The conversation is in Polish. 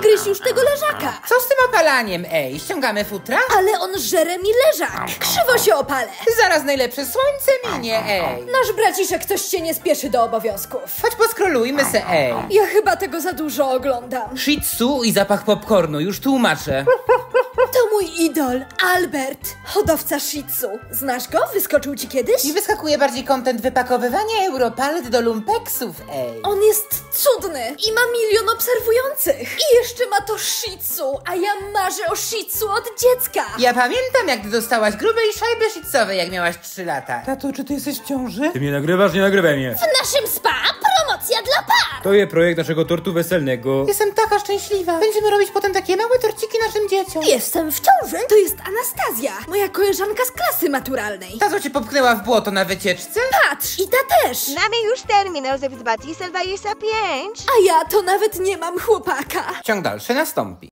gryź już tego leżaka. Co z tym opalaniem, ej? Ściągamy futra? Ale on żere mi leżak. Krzywo się opalę. Zaraz najlepsze słońce minie, ej. Nasz braciszek coś się nie spieszy do obowiązków. Chodź poskrolujmy se, ej. Ja chyba tego za dużo oglądam. Shih Tzu i zapach popcornu, już tłumaczę. To mój idol, Albert, hodowca Shih Tzu. Znasz go? Wyskoczył ci kiedyś? I wyskakuje bardziej content wypakowywania Europalet do lumpeksów, ej. On jest cudny i ma 1 000 000 obserwujących. I jeszcze ma to Shih Tzu, a ja marzę o Shih Tzu od dziecka. Ja pamiętam, jak ty dostałaś grubej szajby shih-tzowej, jak miałaś 3 lata. Tato, czy ty jesteś w ciąży? Ty mnie nagrywasz? Nie nagrywaj mnie. W naszym spa promocja dla par. To jest projekt naszego tortu weselnego. Jestem taka szczęśliwa. Będziemy robić potem takie małe torciki naszym dzieciom. Jestem w ciąży. To jest Anastazja, moja koleżanka z klasy maturalnej. Ta, co cię popchnęła w błoto na wycieczce? Patrz, i ta też. Mamy już terminal za 2025. A ja to nawet nie mam chłopaka. Ciąg dalszy nastąpi.